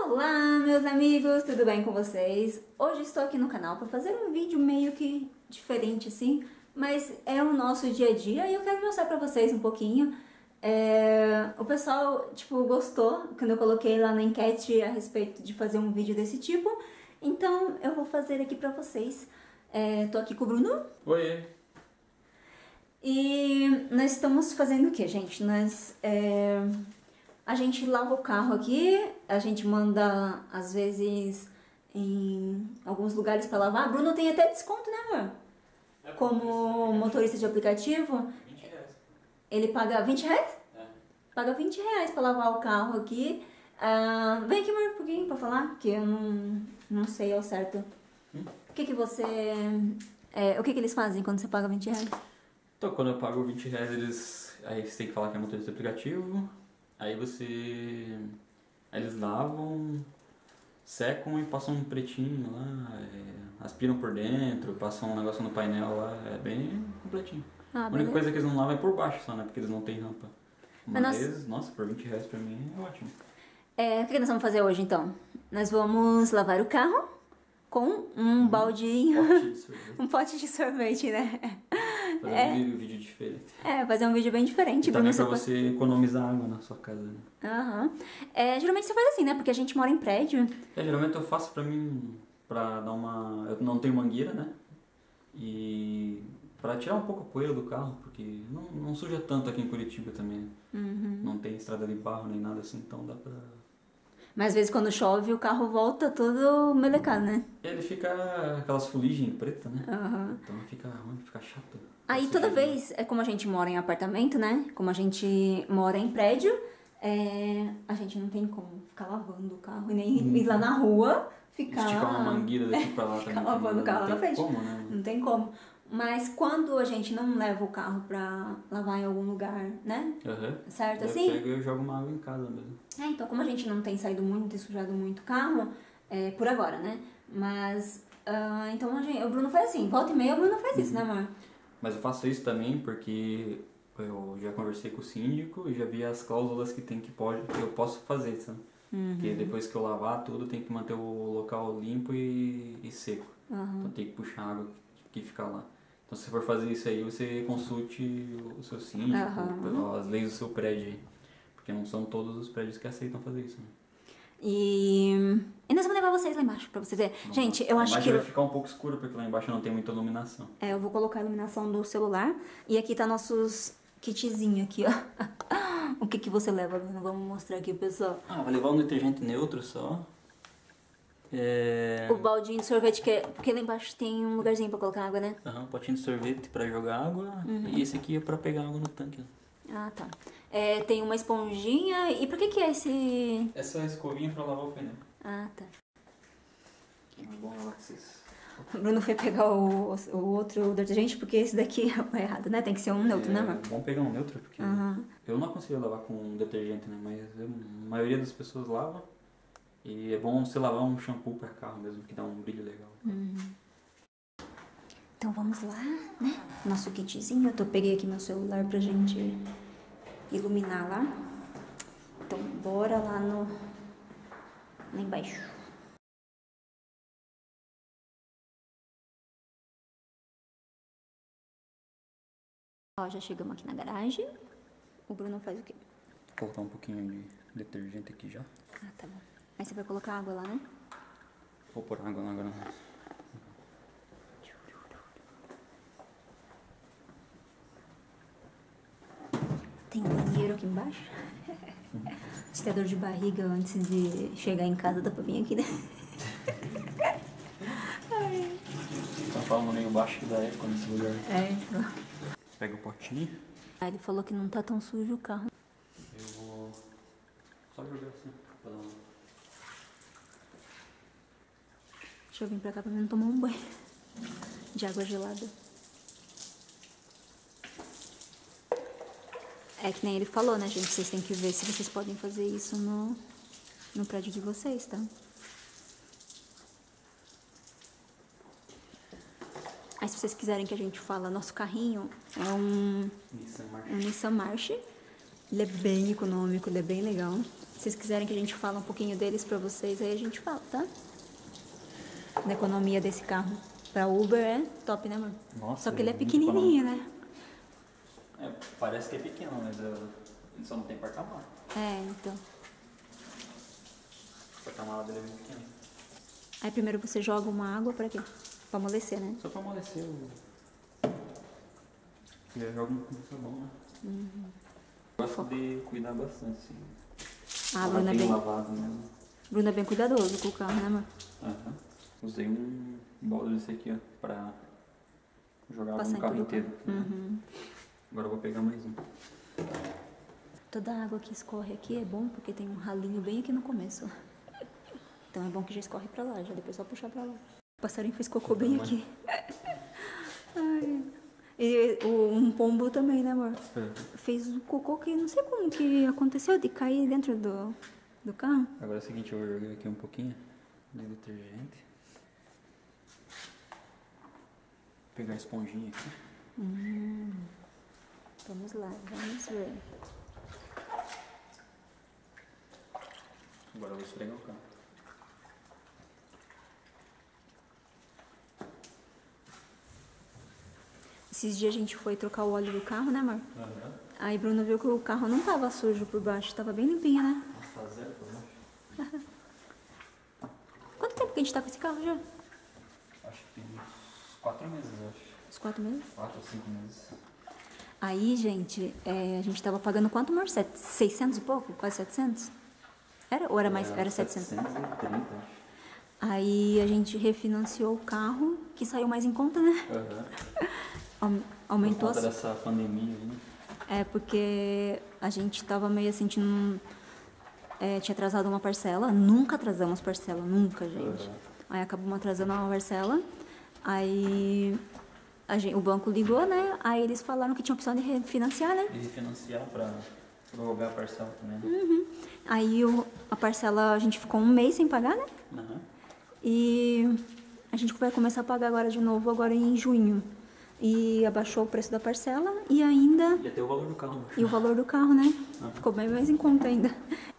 Olá, meus amigos, tudo bem com vocês? Hoje estou aqui no canal para fazer um vídeo meio que diferente assim, mas é o nosso dia a dia e eu quero mostrar para vocês um pouquinho. O pessoal, gostou quando eu coloquei lá na enquete a respeito de fazer um vídeo desse tipo, então eu vou fazer aqui para vocês. Tô aqui com o Bruno. Oi! E nós estamos fazendo o que, gente? A gente lava o carro aqui, a gente manda, às vezes, em alguns lugares para lavar. Bruno tem até desconto, né, amor? Como motorista de aplicativo. 20 reais. Ele paga 20 reais? É. Paga 20 reais para lavar o carro aqui. Vem aqui, amor, um pouquinho para falar, que eu não sei ao certo. O que você... o que eles fazem quando você paga 20 reais? Então, quando eu pago 20 reais, aí você tem que falar que é motorista de aplicativo. Aí eles lavam, secam e passam um pretinho lá, aspiram por dentro, passam um negócio no painel lá, é bem completinho. A única coisa que eles não lavam é por baixo só, né? Porque eles não têm rampa. Mas, nossa, por 20 reais pra mim é ótimo. O que nós vamos fazer hoje então? Nós vamos lavar o carro com um baldinho, um pote de sorvete, né? Fazer um vídeo diferente. Fazer um vídeo bem diferente. E também pra você economizar água na sua casa, né? Geralmente você faz assim, né? Porque a gente mora em prédio. Geralmente eu faço pra mim, pra dar uma... Eu não tenho mangueira, né? E pra tirar um pouco a poeira do carro, porque não suja tanto aqui em Curitiba também. Não tem estrada de barro nem nada assim, então dá pra... Mas às vezes quando chove o carro volta todo melecado, né? Ele fica aquelas fuligens pretas, né? Então fica ruim, fica chato. Aí toda vez, como a gente mora em apartamento, né? Como a gente mora em prédio, a gente não tem como ficar lavando o carro e nem ir lá na rua ficar... Esticar uma mangueira daqui pra lá também. Ficar lavando o carro lá na frente. Como, né? Não tem como. Mas quando a gente não leva o carro pra lavar em algum lugar, né? Certo, assim? Eu pego e eu jogo uma água em casa mesmo. Então como a gente não tem saído muito e sujado muito o carro, por agora, né? Mas, então o Bruno faz assim, volta e meia o Bruno faz isso, né, amor? Mas eu faço isso também porque eu já conversei com o síndico e já vi as cláusulas que eu posso fazer, sabe? Porque depois que eu lavar tudo, tem que manter o local limpo e seco. Então tem que puxar a água que fica lá. Então se for fazer isso aí, você consulte o seu síndico, as leis do seu prédio aí. Porque não são todos os prédios que aceitam fazer isso, né? E nós vamos levar vocês lá embaixo pra vocês verem. Gente, eu acho que... vai ficar um pouco escuro porque lá embaixo não tem muita iluminação. Eu vou colocar a iluminação do celular. E aqui tá nossos kitzinhos aqui, ó. O que você leva, Bruno? Vamos mostrar aqui, pessoal. Vai levar um detergente neutro só. O baldinho de sorvete, porque lá embaixo tem um lugarzinho pra colocar água, né? Um potinho de sorvete pra jogar água. E esse aqui é pra pegar água no tanque. Tá. Tem uma esponjinha. E pra que é esse... Essa é a escovinha pra lavar o pneu. Tá. É bom lavar esses. O Bruno foi pegar o outro detergente porque esse daqui é errado, né? Tem que ser um neutro, né, amor? É bom pegar um neutro porque eu não consigo lavar com detergente, né? Mas a maioria das pessoas lava. E é bom você lavar um shampoo para carro mesmo, que dá um brilho legal. Então vamos lá, né? Nosso kitzinho. Eu peguei aqui meu celular pra gente iluminar lá. Então bora lá embaixo. Já chegamos aqui na garagem. O Bruno faz o quê? Vou colocar um pouquinho de detergente aqui já. Tá bom. Aí você vai colocar água lá, né? Vou pôr água lá agora. Tem um banheiro aqui embaixo. Se tem dor de barriga antes de chegar em casa, dá pra vir aqui, né? Tá falando meio baixo da época nesse lugar. Então. Pega o potinho. Ele falou que não tá tão sujo o carro. Eu vou só jogar assim pra dar uma... Deixa eu vir pra cá pra mim não tomar um banho de água gelada. Que nem ele falou, né, gente? Vocês têm que ver se vocês podem fazer isso no prédio de vocês, tá? Aí se vocês quiserem que a gente fala, nosso carrinho é um Nissan March. Ele é bem econômico, ele é bem legal. Se vocês quiserem que a gente fale um pouquinho deles pra vocês, aí a gente fala, tá? Da economia desse carro. Pra Uber é top, né, amor? Nossa, só que ele é muito pequenininho, né? Parece que é pequeno, mas ele só não tem porta-mala. Então. O porta-mala dele é bem pequeno. Aí primeiro você joga uma água pra quê? Pra amolecer, né? Só pra amolecer o... Já joga um pouco de sabão, né? Gosto de cuidar bastante, sim. A Bruna é bem... lavado mesmo. Bruna é bem cuidadoso com o carro, né, amor? Usei um balde desse aqui, ó, pra jogar água Passar no em carro todo o inteiro. Agora eu vou pegar mais um. Toda a água que escorre aqui é bom porque tem um ralinho bem aqui no começo. Então é bom que já escorre pra lá, já depois é só puxar pra lá. O passarinho fez cocô bem aqui. Ai. E um pombo também, né, amor? Fez um cocô que não sei como que aconteceu de cair dentro do carro. Agora é o seguinte, eu vou jogar aqui um pouquinho de detergente. Vou pegar a esponjinha aqui. Vamos lá, vamos ver. Agora eu vou esfregar o carro. Esses dias a gente foi trocar o óleo do carro, né, amor? Aí Bruno viu que o carro não tava sujo por baixo, tava bem limpinho, né? Nossa, tá zero por baixo. Quanto tempo que a gente tá com esse carro já? Acho que tem uns 4 meses, eu acho. Uns 4 meses? 4 ou 5 meses. Aí, gente, a gente tava pagando quanto, amor? 600 e pouco? Quase 700? Era? Ou era mais? Era 700? 730, acho. Aí a gente refinanciou o carro, que saiu mais em conta, né? Aumentou Por conta dessa pandemia, né? Porque a gente tava meio assim, tinha atrasado uma parcela. Nunca atrasamos parcela, nunca, gente. Aí acabamos atrasando uma parcela. Aí o banco ligou, né? Aí eles falaram que tinha opção de refinanciar, né? E refinanciar pra prorrogar a parcela também, né? Aí a parcela, a gente ficou um mês sem pagar, né? E a gente vai começar a pagar agora de novo, agora em junho. E abaixou o preço da parcela e ainda... E até o valor do carro. E o valor do carro, né? Ficou bem mais em conta ainda.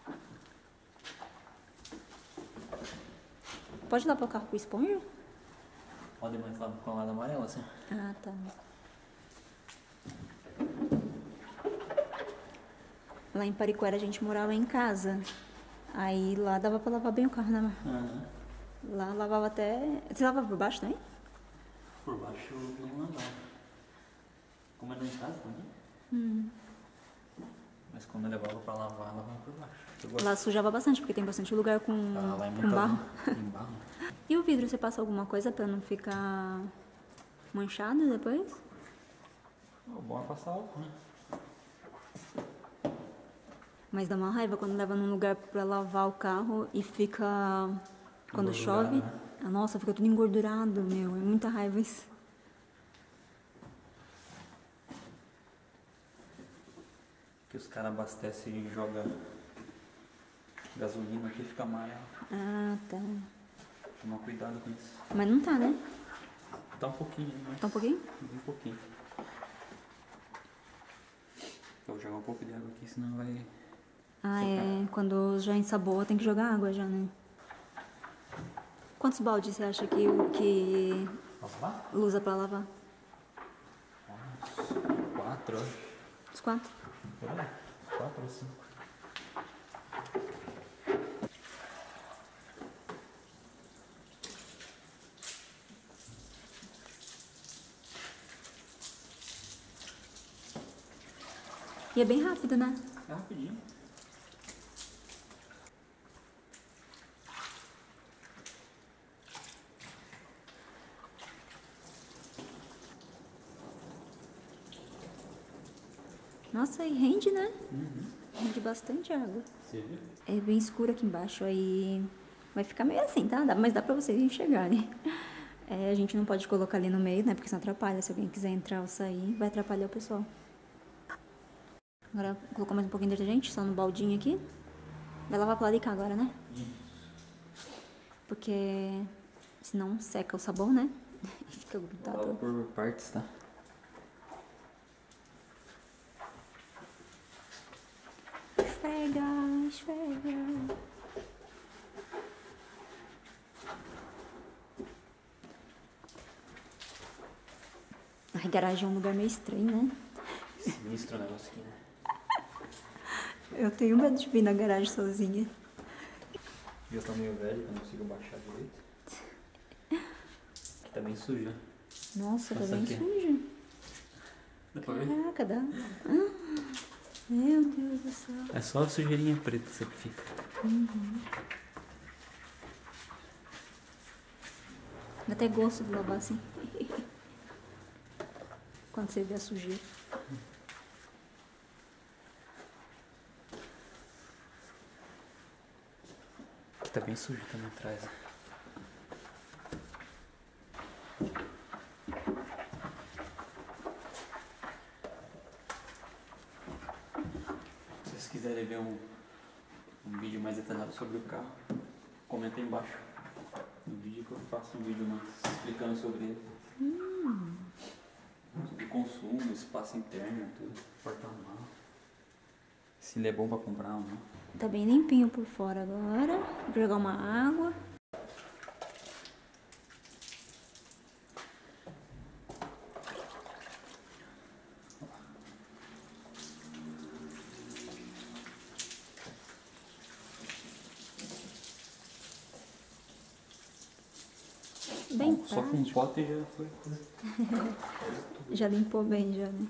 Pode lavar o carro com esponja? Pode mais lá com o lado amarelo, assim. Ah, tá. Lá em Pariquara a gente morava em casa. Aí lá dava pra lavar bem o carro, né, amor? Lá lavava até... Você lavava por baixo também? Por baixo eu não lavava. Como era em casa também. Mas quando eu levava pra lavar, lavava por baixo. Lá sujava bastante, porque tem bastante lugar com Lá é com muito barro. em barro. E o vidro, você passa alguma coisa pra não ficar manchado depois? O bom é passar álcool, né? Mas dá uma raiva quando leva num lugar pra lavar o carro e fica... Quando chove... Né? Nossa, fica tudo engordurado, meu. É muita raiva isso. Que os caras abastecem e jogam gasolina aqui, fica amarelo. Ah, tá. Tomar cuidado com isso. Mas não tá, né? Tá um pouquinho, mas... Tá um pouquinho? Um pouquinho. Eu vou jogar um pouco de água aqui, senão vai... Ah, quando já ensaboa, tem que jogar água já, né? Quantos baldes você acha que Posso lavar? usa pra lavar? Uns 4, acho. Uns 4? Por aí. 4 ou 5. E é bem rápido, né? É rapidinho. Nossa, e rende, né? Rende bastante água. Você viu? É bem escuro aqui embaixo, aí vai ficar meio assim, tá? Mas dá pra vocês enxergarem. A gente não pode colocar ali no meio, né? Porque senão atrapalha. Se alguém quiser entrar ou sair, vai atrapalhar o pessoal. Agora, colocou mais um pouquinho de detergente, só no baldinho aqui. Vai lavar pro lado de cá agora, né? Porque senão seca o sabão, né? E fica grudado. Lava por partes, tá? Esfrega, treasure. Ai, garagem é um lugar meio estranho, né? Sinistro o negócio aqui, né? Eu tenho medo de vir na garagem sozinha. Eu tô meio velho, eu não consigo baixar direito. Aqui tá bem sujo, né? Nossa, tá Nossa, bem aqui. sujo. Depois ver. Caraca, dá. Meu Deus do céu. É só a sujeirinha preta que sempre fica. Dá até gosto de lavar assim. Quando você vê a sujeira. Aqui tá bem sujo também atrás. Né? Se vocês quiserem ver um vídeo mais detalhado sobre o carro, comenta aí embaixo. No vídeo que eu faço um vídeo mais explicando sobre ele. Sobre consumo, espaço interno, tudo. Porta-malas. Se ele é bom pra comprar ou não. Tá bem limpinho por fora agora. Vou jogar uma água. Bem Bom, só com um pote já foi. Já limpou bem já, né?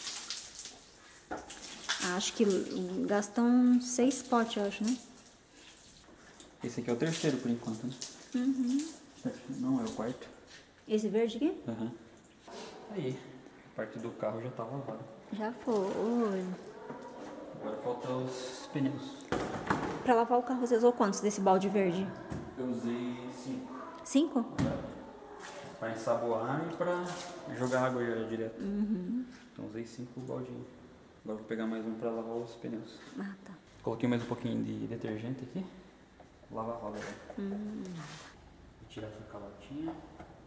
Acho que gastam 6 potes, eu acho, né? Esse aqui é o terceiro por enquanto, né? Não, é o quarto. Esse verde aqui? Aham. Aí, a parte do carro já tá lavada. Já foi. Agora falta os pneus. Pra lavar o carro, você usou quantos desse balde verde? Eu usei 5. 5? Pra ensaboar e pra jogar água já direto. Então usei 5 baldinhos. Agora vou pegar mais um pra lavar os pneus. Ah, tá. Coloquei mais um pouquinho de detergente aqui. Lava a roda agora. Vou tirar essa calotinha.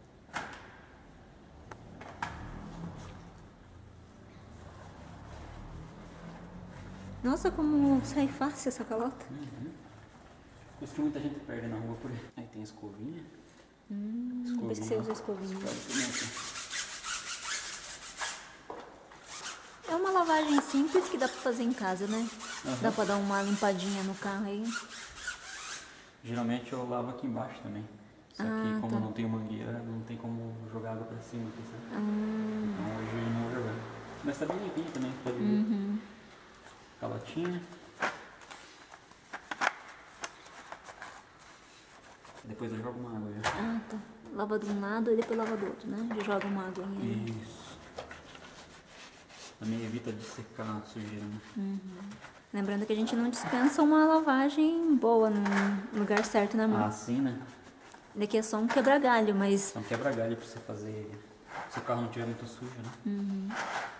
Nossa, como sai fácil essa calota. Coisa que muita gente perde na rua por aí. Aí tem a escovinha. Por isso que você usa escovinha. É uma lavagem simples que dá pra fazer em casa, né? Dá pra dar uma limpadinha no carro aí. Geralmente eu lavo aqui embaixo também. Só que como eu não tenho mangueira, não tem como jogar água pra cima aqui, sabe? Então hoje eu não vou jogar. Mas tá bem limpinho também, pode ver. Calotinha. Depois eu jogo uma água já. Ah, tá. Lava de um lado e depois lava do outro, né? Já joga uma aguinha aí. Isso. Também evita de secar a sujeira, né? Lembrando que a gente não dispensa uma lavagem boa no lugar certo, né, amor? Ah, sim, né? Daqui é só um quebra-galho, mas... Então quebra-galho pra você fazer, se o carro não estiver muito sujo, né?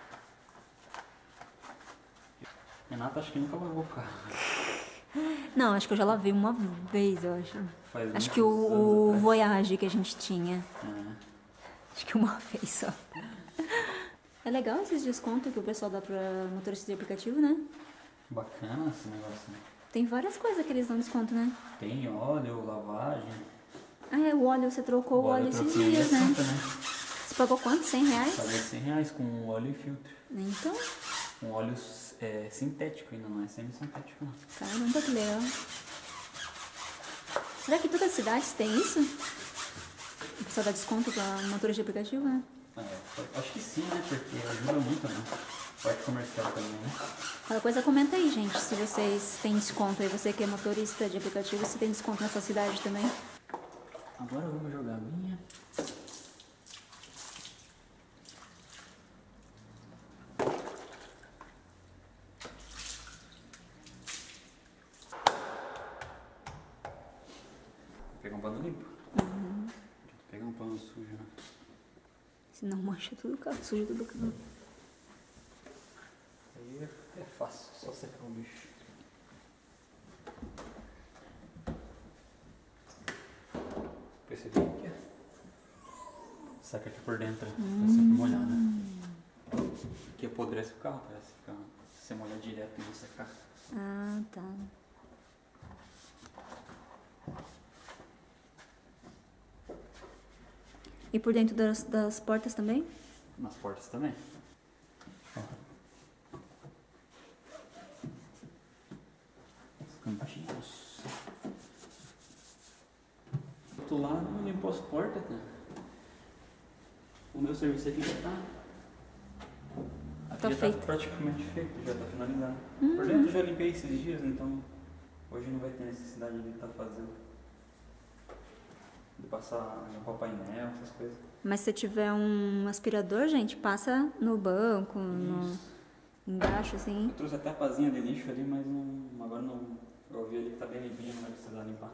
Renata acho que nunca lavou o carro. Não, acho que eu já lavei uma vez, eu acho. Faz Acho que muitos anos o atrás. Voyage que a gente tinha. É. Acho que uma vez só. É legal esses descontos que o pessoal dá pra motorista de aplicativo, né? Bacana esse negócio, né? Tem várias coisas que eles dão desconto, né? Tem óleo, lavagem. Ah, é, o óleo, você trocou o óleo esses troquei dias, né? recente, Você pagou quanto? 100 reais? Paguei 100 reais com óleo e filtro. Então, Um óleo sintético ainda, não é semi-sintético não. caramba, que legal. Será que todas as cidades têm isso? O pessoal dá desconto pra motorista de aplicativo, né? Acho que sim, né? Porque ajuda muito, né? Parte comercial também, né? Qualquer coisa comenta aí, gente, se vocês têm desconto aí. Você que é motorista de aplicativo, se tem desconto na sua cidade também. Agora vamos jogar a minha. Vou pegar um pano limpo. Vou pegar um pano sujo, né? Senão mancha tudo o carro, suja tudo o carro. Aí é fácil, só secar o bicho. Percebi aqui, ó. Saca aqui por dentro, tá sempre molhado, né? Aqui apodrece o carro, parece. Se você molhar direto e não secar. Ah, tá. E por dentro das portas também? Nas portas também. Ó. Os cantinhos. Do outro lado, limpou as portas, né? O meu serviço aqui já tá... Aqui Tá já feito. tá praticamente feito, já tá finalizado. Por dentro eu já limpei esses dias, então hoje não vai ter necessidade de estar fazendo. De passar, limpar o painel, essas coisas. Mas se tiver um aspirador, gente, passa no banco, embaixo, assim. Eu trouxe até a pazinha de lixo ali, mas não, agora não. Eu vi ali que tá bem limpinho, não vai precisar limpar.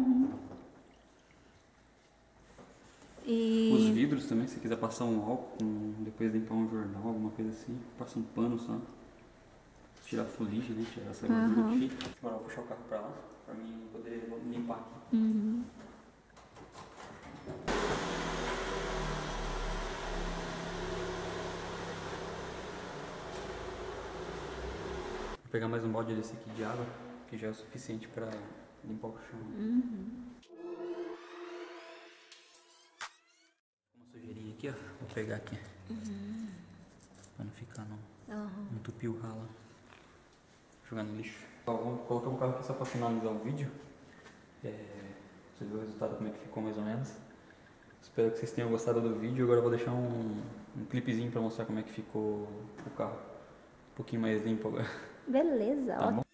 E... Os vidros também, se quiser passar um álcool, depois limpar um jornal, alguma coisa assim, passa um pano só. Tirar a fuligem, né? Tirar essa gordura aqui. Agora eu vou puxar o carro pra lá, pra mim poder limpar aqui. Vou pegar mais um balde desse aqui de água, que já é o suficiente pra limpar o chão. Uma sujeirinha aqui, ó. Vou pegar aqui. Pra não ficar no tupi o ralo. Jogar no lixo. Ó, vamos colocar o carro aqui só pra finalizar o vídeo. Você viu o resultado, como é que ficou mais ou menos. Espero que vocês tenham gostado do vídeo. Agora eu vou deixar um clipezinho pra mostrar como é que ficou o carro. Um pouquinho mais limpo agora. Beleza, Tá bom?